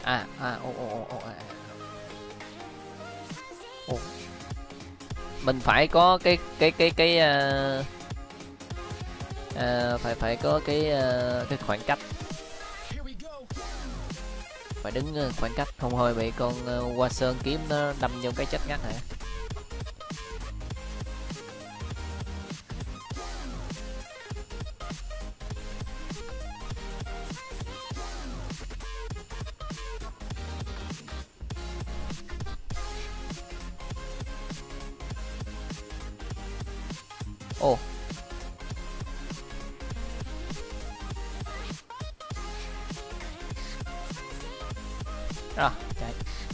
Ồ. Mình phải có phải có cái khoảng cách, phải đứng khoảng cách, không thôi bị con Hoa Sơn kiếm nó đâm vô cái chết ngắt hả. Ồ. Rồi, chạy.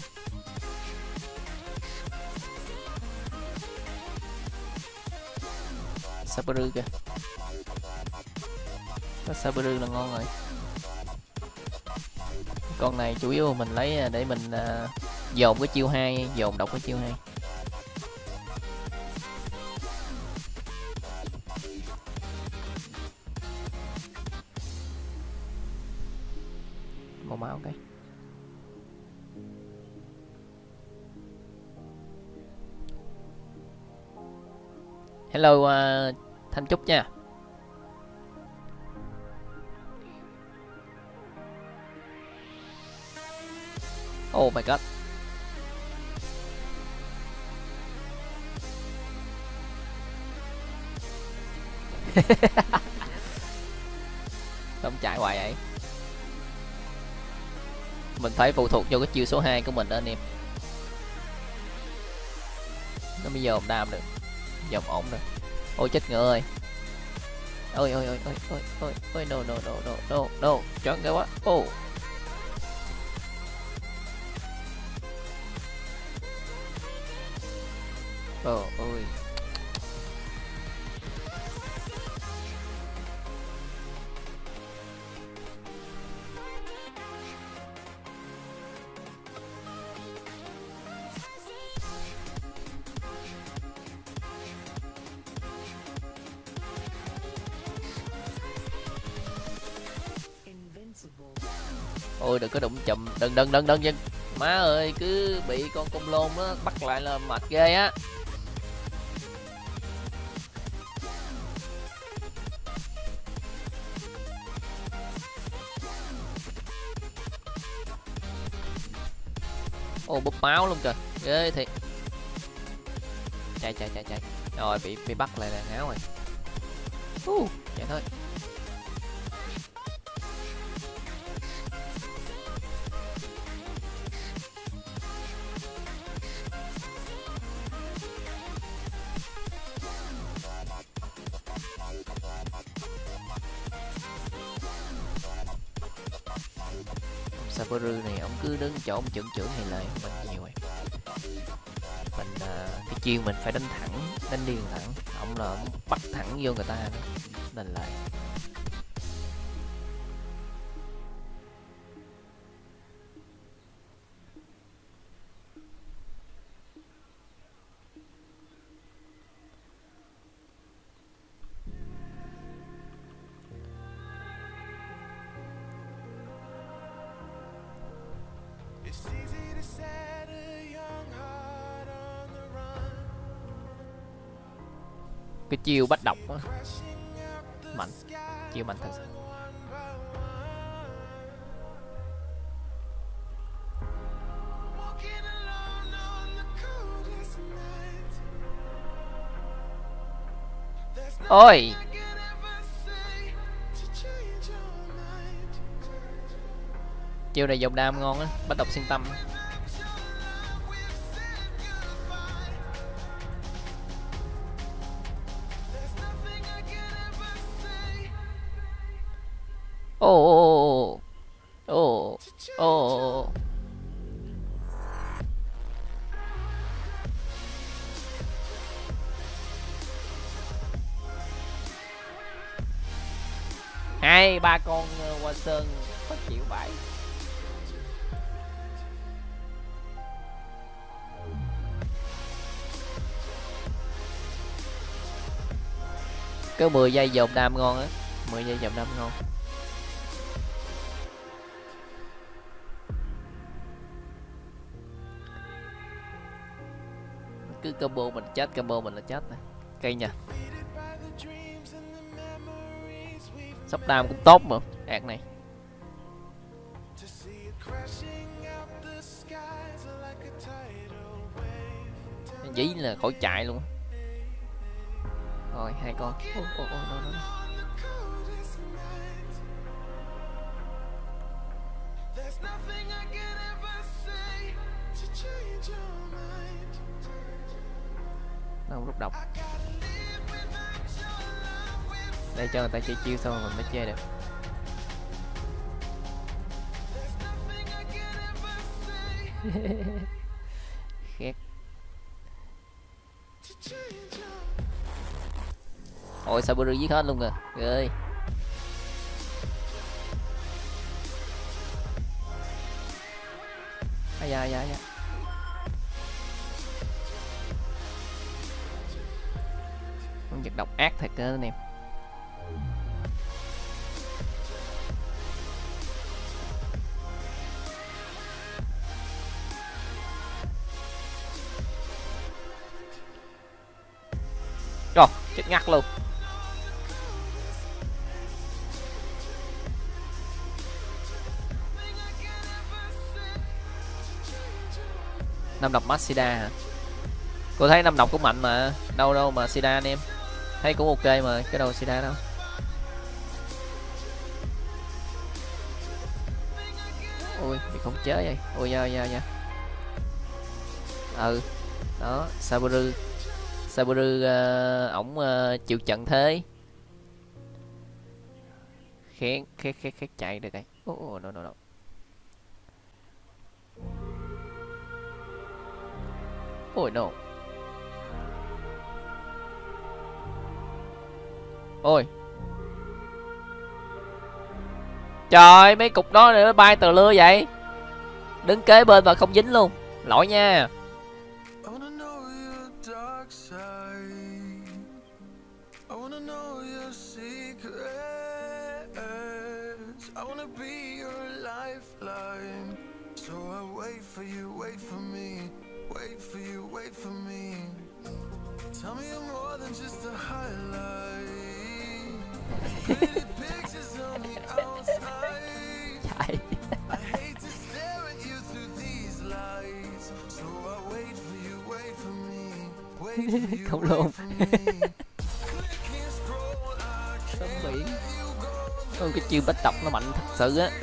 Sabaru kìa. Có Sabaru là ngon rồi. Con này chủ yếu mình lấy để mình dồn cái chiêu 2, dồn độc cái chiêu 2. Một máu cái. Hello Thanh Trúc nha. Oh my god. Không chạy hoài vậy. Mình phải phụ thuộc vô cái chiêu số 2 của mình đó anh em. Nó mới dồn đam được. Dồn ổn được. Ôi chết ngựa ơi. Ôi ôi ôi ôi ôi ôi ôi no no no no no no. Chọn cái quá. Ô. Ôi. Ôi đừng có đụng chùm, đừng má ơi, cứ bị con công lôn nó bắt lại là mệt ghê á. Ô búp máu luôn kìa, ghê thiệt. Chạy rồi bị bắt lại là ngáo rồi. Chạy thôi. Sabaru này ông cứ đứng chỗ ông trưởng hay lại mình nhiều rồi. Mình cái chiêu mình phải đánh thẳng, đánh điên thẳng, ông là ông bắt thẳng vô người ta nữa nên lại. Cái chiêu bắt độc á mạnh, chiêu mạnh thật sự. Ôi chiêu này dòng đam ngon á, bắt độc xuyên tâm. Ồ. 2-3 con Hoa Sơn khó chịu vãi. Cứ 10 giây dồn đam ngon á, 10 giây dồn đam ngon. cứ combo mình chết, combo mình là chết nè. Cây nha. Sóc đam cũng tốt mà ạt này. Dí là khỏi chạy luôn. Rồi 2 con. Đâu rút độc. Đây cho người ta chơi chiêu xong rồi mình mới chơi được. Khét. Ôi sao bự giết hết luôn rồi. Ơi. Dạ. Con vật độc ác thật cơ anh em. Rồi, chết ngắt luôn. Năm độc Maxida hả? Cô thấy năm độc cũng mạnh mà. Đâu mà Sida anh em. Thấy cũng ok mà, cái đầu Sida đâu. Ui, bị khống chế vậy. Ui da. Đó, Saburu ổng chịu trận thế. Khét chạy được đây. No. Ôi no. Ôi. Trời, mấy cục đó nó bay tờ lưa vậy. Đứng kế bên và không dính luôn. Lỗi nha. Chạy. Không luôn. Sống biển. Ôi, cái chiêu bách độc nó mạnh thật sự á.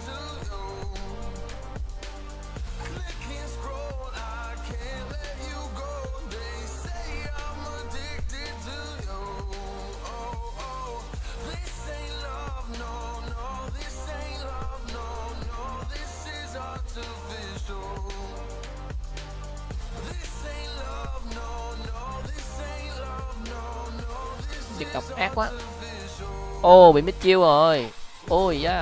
Giật độc ác quá. Ô, bị mít chiêu rồi. Ôi da.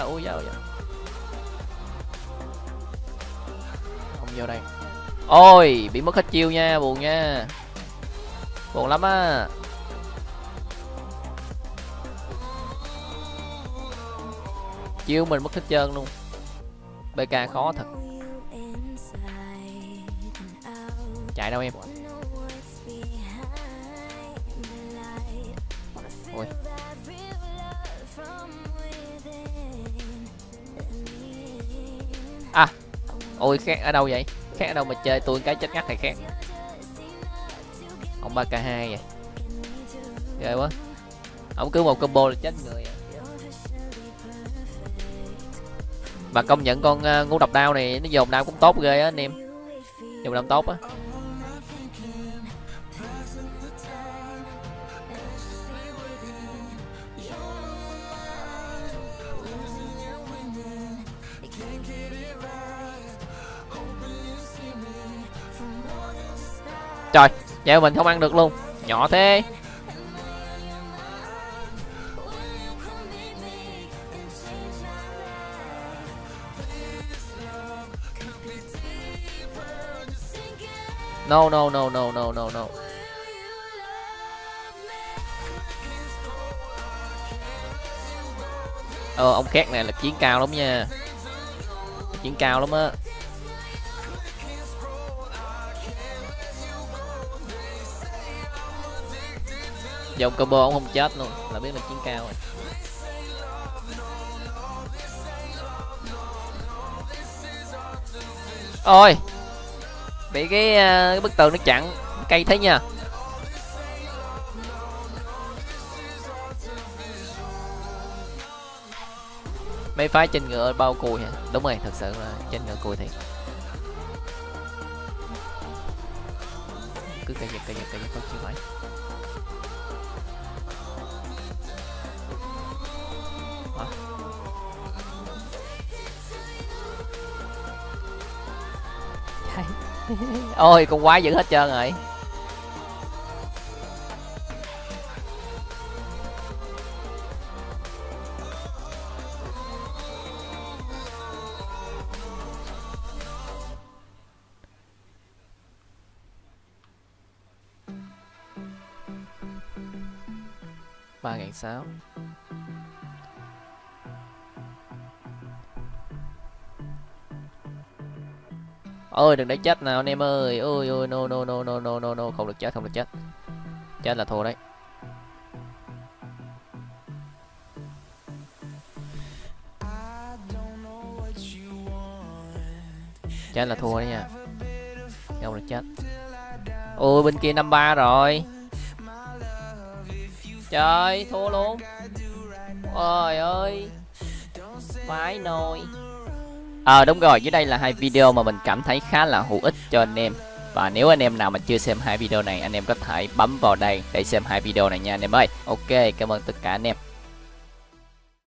Không vô đây. Ôi, bị mất hết chiêu nha, buồn nha. Buồn lắm á. Chiêu mình mất hết trơn luôn. BK khó thật. Chạy đâu em. Ôi. À. Ôi khác ở đâu vậy? Khác ở đâu mà chơi tôi cái chết ngắt này khác. Ông 3k2 vậy. Ghê quá. Ông cứ một combo là chết người à. Mà công nhận con ngũ độc đao này nó dồn đao cũng tốt ghê á anh em. Dồn đao tốt á. Trời, vậy mình không ăn được luôn. Nhỏ thế. No. Ông khác này là chiến cao lắm nha. Chiến cao lắm á. Dòng combo ông không chết luôn là biết mình chiến cao rồi. Ôi bị cái bức tường nó chặn cây thế nha. Mấy phái trên ngựa bao cùi hả? Đúng rồi, thật sự là trên ngựa cùi thiệt. Cứ cây giật không chịu phải. Ôi con quái giữ hết trơn rồi. Ba ngàn sáu. Ôi đừng để chết nào anh em ơi. Ôi ôi no no no no no no no, không được chết, không được chết. Chết là thua đấy. Chết là thua đấy nha. Không được chết. Ôi bên kia 5-3 rồi. Trời thua luôn. Ôi ơi. Phải nồi. Đúng rồi, dưới đây là hai video mà mình cảm thấy khá là hữu ích cho anh em. Và nếu anh em nào mà chưa xem hai video này, anh em có thể bấm vào đây để xem hai video này nha anh em ơi. Ok, cảm ơn tất cả anh em.